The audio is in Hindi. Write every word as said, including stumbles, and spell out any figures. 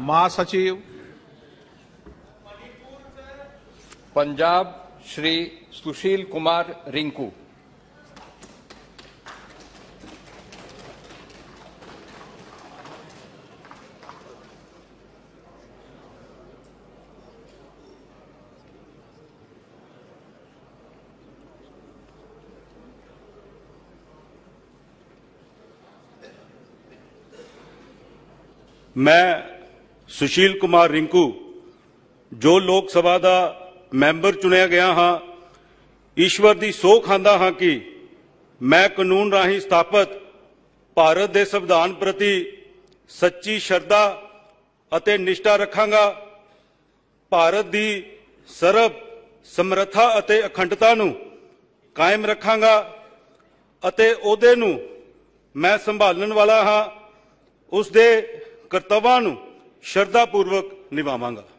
महासचिव, पंजाब श्री सुशील कुमार रिंकू। मैं सुशील कुमार रिंकू जो लोक सभा का मैंबर चुनिया गया हाँ, ईश्वर की सौह खांदा हाँ कि मैं कानून राही स्थापित भारत के संविधान प्रति सच्ची श्रद्धा अते निष्ठा रखांगा। भारत की सर्व समर्था अते अखंडता नूं कायम रखांगा अते ओहदे नूं मैं संभालण वाला हाँ, उस दे कर्तव्यां नूं श्रद्धापूर्वक निभावांगा।